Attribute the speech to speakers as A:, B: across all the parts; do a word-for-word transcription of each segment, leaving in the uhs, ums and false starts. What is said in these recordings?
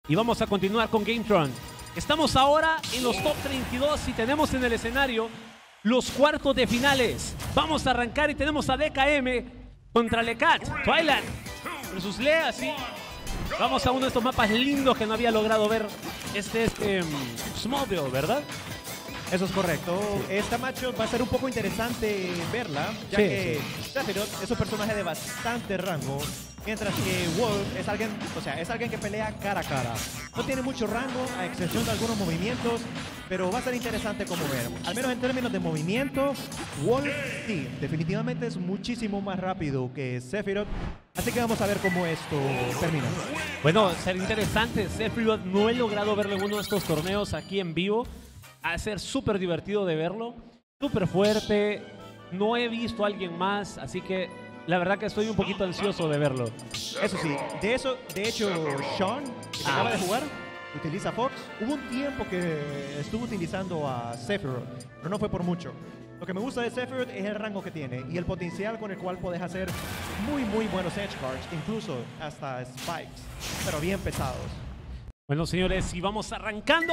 A: Y vamos a continuar con Gametron. Estamos ahora en los top treinta y dos y tenemos en el escenario los cuartos de finales. Vamos a arrancar y tenemos a D K M contra Lecat, Twilight versus Lea, sí. Vamos a uno de estos mapas lindos que no había logrado ver. Este es eh, Smallville, ¿verdad?
B: Eso es correcto. Sí. Esta matchup va a ser un poco interesante verla, ya
A: sí,
B: que
A: sí.
B: Sephiroth es un personaje de bastante rango, mientras que Wolf es alguien, o sea, es alguien que pelea cara a cara. No tiene mucho rango, a excepción de algunos movimientos, pero va a ser interesante como ver. Al menos en términos de movimiento, Wolf sí, definitivamente es muchísimo más rápido que Sephiroth. Así que vamos a ver cómo esto termina.
A: Bueno, será interesante. Sephiroth no he logrado verlo en uno de estos torneos aquí en vivo. Va a ser súper divertido de verlo. Súper fuerte. No he visto a alguien más, así que la verdad que estoy un poquito ansioso de verlo.
B: Eso sí, de eso, de hecho, Sean, que
A: ah.
B: acaba de jugar, utiliza Fox. Hubo un tiempo que estuvo utilizando a Sephiroth, pero no fue por mucho. Lo que me gusta de Sephiroth es el rango que tiene y el potencial con el cual puedes hacer muy, muy buenos edge guards, incluso hasta spikes, pero bien pesados.
A: Bueno, señores, y vamos arrancando.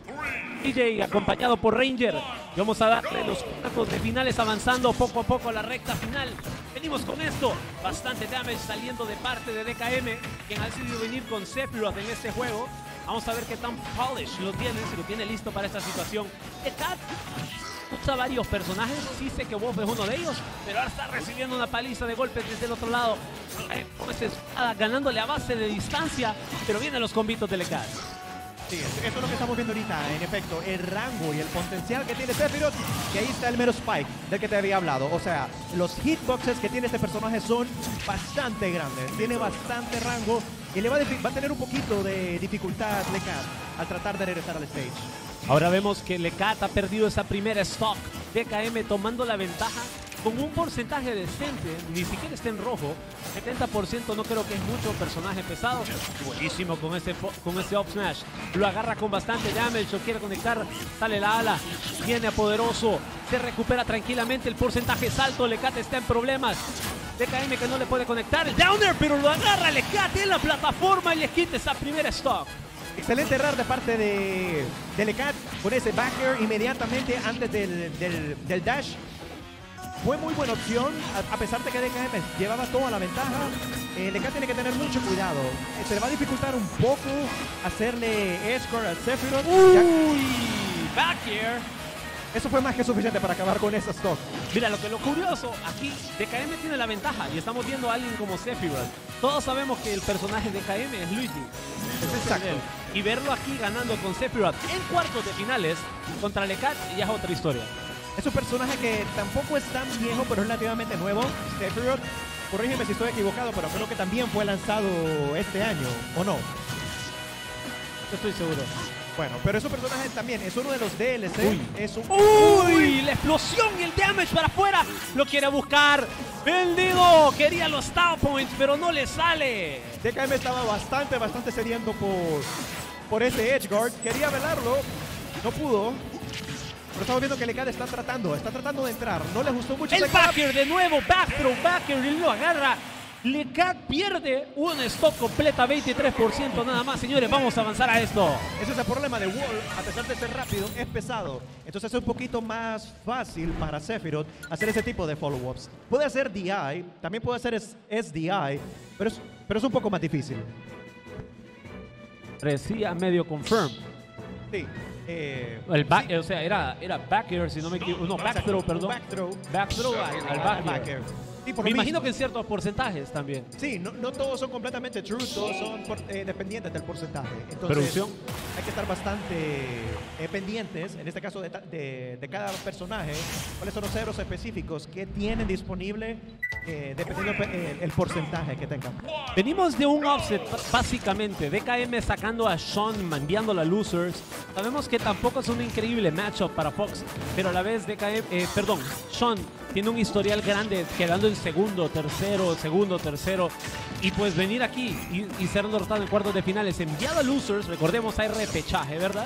A: D J acompañado por Ranger. Y vamos a darle los cuartos de finales avanzando poco a poco a la recta final. Venimos con esto. Bastante damage saliendo de parte de D K M, quien ha decidido venir con Sephiroth en este juego. Vamos a ver qué tan polish lo tiene, si lo tiene listo para esta situación. Lecat usa varios personajes, sí sé que Wolf es uno de ellos, pero ahora está recibiendo una paliza de golpes desde el otro lado. Eh, con esa espada, ganándole a base de distancia, pero vienen los combitos de Lecat.
B: Sí, eso es lo que estamos viendo ahorita, en efecto, el rango y el potencial que tiene Sephiroth, que ahí está el mero spike del que te había hablado. O sea, los hitboxes que tiene este personaje son bastante grandes, tiene bastante rango y le va a, va a tener un poquito de dificultad Lecat al tratar de regresar al stage.
A: Ahora vemos que Lecat ha perdido esa primera stock. D K M tomando la ventaja con un porcentaje decente, ni siquiera está en rojo. setenta por ciento no creo que es mucho, personaje pesado. Buenísimo con ese, con ese up smash. Lo agarra con bastante damage, lo quiere conectar, sale la ala, viene a poderoso, se recupera tranquilamente, el porcentaje es alto, Lecat está en problemas. D K M que no le puede conectar, el downer, pero lo agarra Lecat en la plataforma y le quita esa primera stock.
B: Excelente error de parte de, de Lecat con ese back air inmediatamente antes del, del, del dash. Fue muy buena opción, a, a pesar de que D K M llevaba toda la ventaja. Eh, Lecat tiene que tener mucho cuidado. Eh, se le va a dificultar un poco hacerle edge guard al Sephiroth.
A: Uy, back air.
B: Eso fue más que suficiente para acabar con esa stock.
A: Mira, lo que lo curioso, aquí D K M tiene la ventaja y estamos viendo a alguien como Sephiroth. Todos sabemos que el personaje de D K M es Luigi. Es
B: Exacto.
A: Y verlo aquí ganando con Sephiroth en cuartos de finales contra Lecat ya es otra historia.
B: Es un personaje que tampoco es tan viejo, pero es relativamente nuevo. Sephiroth, corrígeme si estoy equivocado, pero creo que también fue lanzado este año, ¿o no?
A: Yo estoy seguro.
B: Bueno, pero es un personaje también, es uno de los D L C.
A: Uy,
B: es un...
A: Uy, la explosión y el damage para afuera. Lo quiere buscar. Vendido. Quería los Star Points, pero no le sale.
B: D K M estaba bastante, bastante sediento por, por ese edge guard. Quería velarlo, no pudo. Pero estamos viendo que Lecat está tratando, está tratando de entrar. No le gustó mucho.
A: El backer de nuevo, back throw, backer y lo agarra. Lecat pierde un stock completa, veintitrés por ciento nada más. Señores, vamos a avanzar a esto.
B: Ese es el problema de Wolf, a pesar de ser rápido, es pesado. Entonces es un poquito más fácil para Sephiroth hacer ese tipo de follow-ups. Puede hacer D I, también puede hacer S D I, pero es, pero es un poco más difícil.
A: Parecía medio confirm.
B: Sí. Eh,
A: el back,
B: sí.
A: O sea, era, era backer, si no me equivoco. No, back throw, perdón.
B: Back throw.
A: Back throw al, al backer.
B: backer. Sí, por
A: me
B: mismo.
A: imagino que en ciertos porcentajes también.
B: Sí, no, no todos son completamente true, todos son por, eh, dependientes del porcentaje. Entonces,
A: producción.
B: Hay que estar bastante eh, pendientes, en este caso de, de, de cada personaje, cuáles son los ceros específicos que tienen disponible eh, dependiendo el, el porcentaje que tengan.
A: Venimos de un offset, básicamente. D K M sacando a Sean, enviando a losers. Sabemos que tampoco es un increíble matchup para Fox, pero a la vez D K M, eh, perdón, Sean tiene un historial grande, quedando en segundo, tercero, segundo, tercero. Y pues venir aquí y, y ser derrotado en cuartos de finales, enviado a losers, recordemos hay repechaje, ¿verdad?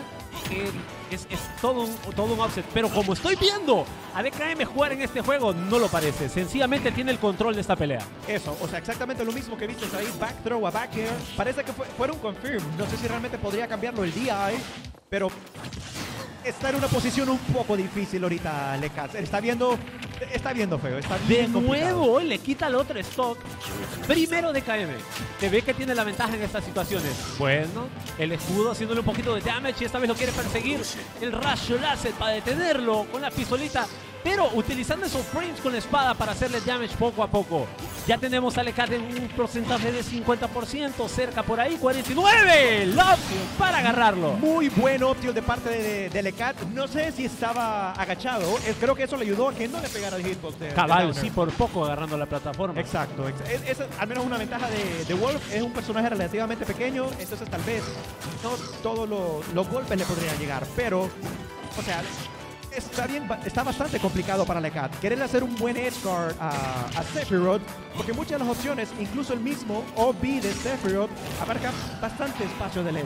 A: que es, es todo, un, todo un offset. Pero como estoy viendo a D K M jugar en este juego, no lo parece. Sencillamente tiene el control de esta pelea.
B: Eso, o sea, exactamente lo mismo que viste ahí, back throw a back air. Parece que fue, fuera un confirm. No sé si realmente podría cambiarlo el D I, pero está en una posición un poco difícil ahorita Lecat. Está viendo, está viendo feo, está bien
A: De
B: complicado.
A: nuevo le quita el otro stock. Primero D K M. Se ve que tiene la ventaja en estas situaciones. Bueno, el escudo haciéndole un poquito de damage y esta vez lo quiere perseguir. El rayo láser para detenerlo con la pistolita. Pero utilizando esos frames con la espada para hacerle damage poco a poco. Ya tenemos a Lecat en un porcentaje de cincuenta por ciento, cerca por ahí, cuarenta y nueve. Love para agarrarlo.
B: Muy buen option de parte de, de Lecat. No sé si estaba agachado. Eh, Creo que eso le ayudó a que no le pegara el hitbox. De,
A: Cabal,
B: de
A: sí, por poco agarrando la plataforma.
B: Exacto. ex es, es al menos una ventaja de, de Wolf. Es un personaje relativamente pequeño, entonces tal vez no todos lo, los golpes le podrían llegar. Pero, o sea, está, bien, está bastante complicado para Lecat. Querer hacer un buen edge guard a, a Sephiroth, porque muchas de las opciones, incluso el mismo O B de Sephiroth, abarca bastante espacio del edge.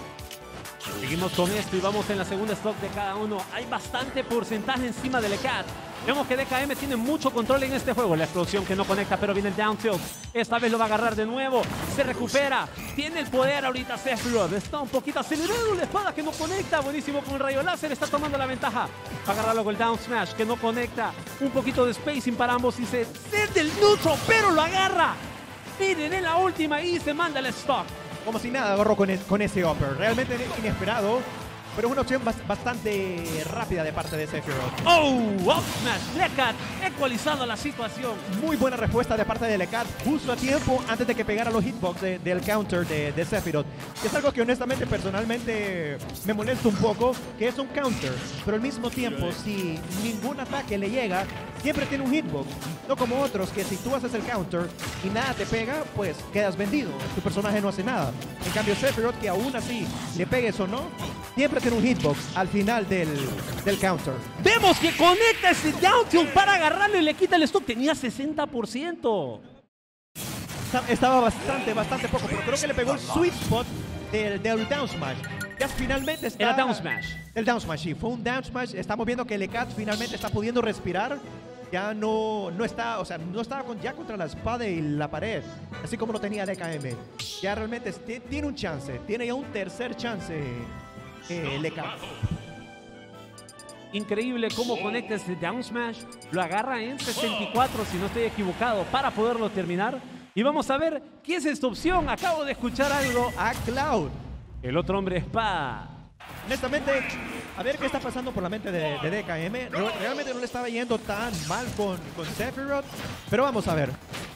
A: Seguimos con esto y vamos en la segunda stock de cada uno. Hay bastante porcentaje encima de Lecat. Vemos que D K M tiene mucho control en este juego. La explosión que no conecta, pero viene el down tilt. Esta vez lo va a agarrar de nuevo. Se recupera. Tiene el poder ahorita Sephiroth. Está un poquito acelerado. La espada que no conecta. Buenísimo con el rayo láser. Está tomando la ventaja. Va a agarrarlo con el down smash que no conecta. Un poquito de spacing para ambos y se sende el neutro, pero lo agarra. Miren en la última y se manda el stock.
B: Como si nada agarró con, el, con ese upper. Realmente inesperado, pero es una opción bas bastante rápida de parte de Sephiroth.
A: ¡Oh! Up smash. Lecat ecualizando la situación.
B: Muy buena respuesta de parte de Lecat, justo a tiempo antes de que pegara los hitbox de, del counter de, de Sephiroth. Es algo que honestamente, personalmente, me molesta un poco, que es un counter, pero al mismo tiempo, si ningún ataque le llega, siempre tiene un hitbox. No como otros, que si tú haces el counter y nada te pega, pues quedas vendido. Tu personaje no hace nada. En cambio, Sephiroth, que aún así le pegues o no, siempre tiene un hitbox al final del, del counter.
A: Vemos que conecta ese down tilt para agarrarlo y le quita el stock. Tenía sesenta por ciento.
B: Estaba bastante, bastante poco, pero creo que le pegó el sweet spot del, del down smash. Ya finalmente está...
A: Era down smash.
B: El down smash, sí. Fue un down smash. Estamos viendo que Lecat finalmente está pudiendo respirar. Ya no, no está, o sea, no estaba con, ya contra la espada y la pared, así como lo tenía D K M. Ya realmente tiene un chance, tiene ya un tercer chance eh, Lecat.
A: Increíble cómo conecta ese down smash. Lo agarra en sesenta y cuatro, si no estoy equivocado, para poderlo terminar. Y vamos a ver qué es esta opción. Acabo de escuchar algo.
B: A Cloud.
A: El otro hombre espada.
B: Honestamente, a ver qué está pasando por la mente de, de D K M. Realmente no le estaba yendo tan mal con, con Sephiroth, pero vamos a ver.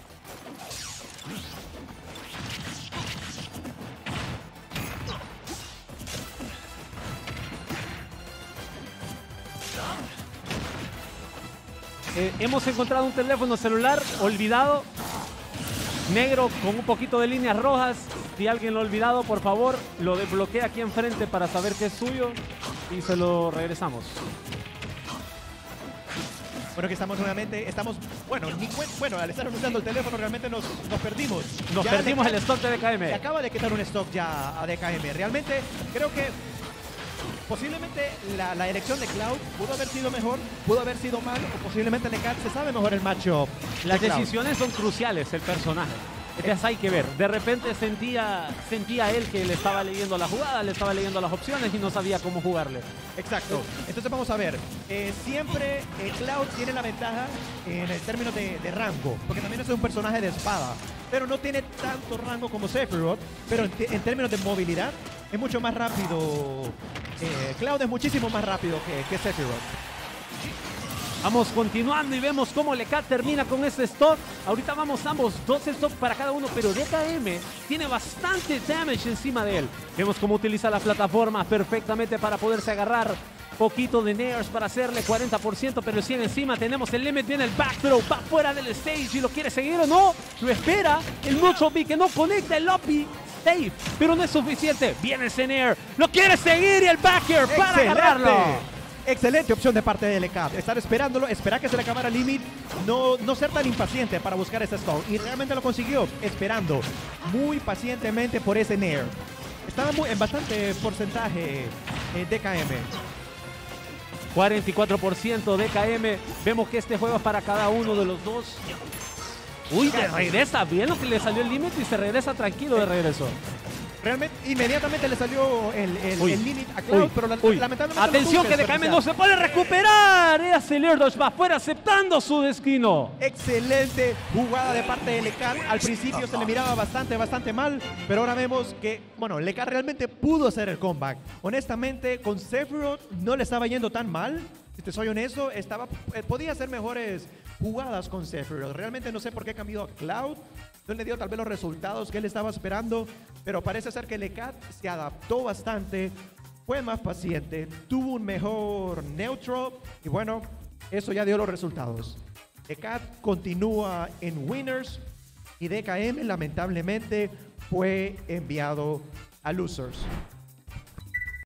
A: Eh, hemos encontrado un teléfono celular olvidado, negro con un poquito de líneas rojas. Si alguien lo ha olvidado, por favor, lo desbloquea aquí enfrente para saber que es suyo y se lo regresamos.
B: Bueno, que estamos nuevamente, estamos, bueno, ni bueno, al estar usando el teléfono realmente nos, nos perdimos.
A: Nos
B: ya
A: perdimos
B: de,
A: el stock de D K M.
B: Se acaba de quitar un stock ya a D K M. Realmente creo que posiblemente la, la elección de Cloud pudo haber sido mejor, pudo haber sido mal, o posiblemente Lecat se sabe mejor el matchup.
A: Las
B: de Cloud.
A: decisiones son cruciales, el personaje. Entonces hay que ver. De repente sentía, sentía él que le estaba leyendo la jugada, le estaba leyendo las opciones y no sabía cómo jugarle.
B: Exacto. Entonces vamos a ver. Eh, siempre eh, Cloud tiene la ventaja en el término de, de rango, porque también es un personaje de espada, pero no tiene tanto rango como Sephiroth, pero en, en términos de movilidad es mucho más rápido. Eh, Cloud es muchísimo más rápido que, que Sephiroth.
A: Vamos continuando y vemos cómo Lecat termina con este stock. Ahorita vamos ambos, dos stocks para cada uno, pero D K M tiene bastante damage encima de él. Vemos cómo utiliza la plataforma perfectamente para poderse agarrar. Poquito de nairs para hacerle cuarenta por ciento, pero cien encima. Tenemos el limit, viene el back throw, va fuera del stage y lo quiere seguir o no. Lo espera, el neutral B que no conecta, el up B safe, pero no es suficiente. Viene ese nair, lo quiere seguir y el back air para agarrarlo.
B: Excelente opción de parte de Lecat. Estar esperándolo, esperar que se le acabara el limit, no, no ser tan impaciente para buscar ese stone. Y realmente lo consiguió, esperando muy pacientemente por ese nair. Estaba muy, en bastante porcentaje eh, D K M.
A: cuarenta y cuatro por ciento D K M. Vemos que este juego es para cada uno de los dos. Uy, de regresa bien lo que le salió el límite y se regresa tranquilo de regreso.
B: Realmente, inmediatamente le salió el, el,
A: Uy,
B: el limit a Cloud,
A: uy,
B: pero la,
A: uy.
B: lamentablemente
A: Atención
B: no
A: que
B: pudo
A: D K M
B: desperdiciar.
A: no se puede recuperar. Y hace el air dodge, va fuera aceptando su destino.
B: Excelente jugada de parte de Lecat. Al principio se le miraba bastante, bastante mal, pero ahora vemos que, bueno, Lecat realmente pudo hacer el comeback. Honestamente, con Sephiroth no le estaba yendo tan mal. Si te soy honesto, estaba, eh, podía hacer mejores jugadas con Sephiroth. Realmente no sé por qué cambió a Cloud. No le dio tal vez los resultados que él estaba esperando, pero parece ser que Lecat se adaptó bastante, fue más paciente, tuvo un mejor neutral y bueno, eso ya dio los resultados. Lecat continúa en winners y D K M lamentablemente fue enviado a losers.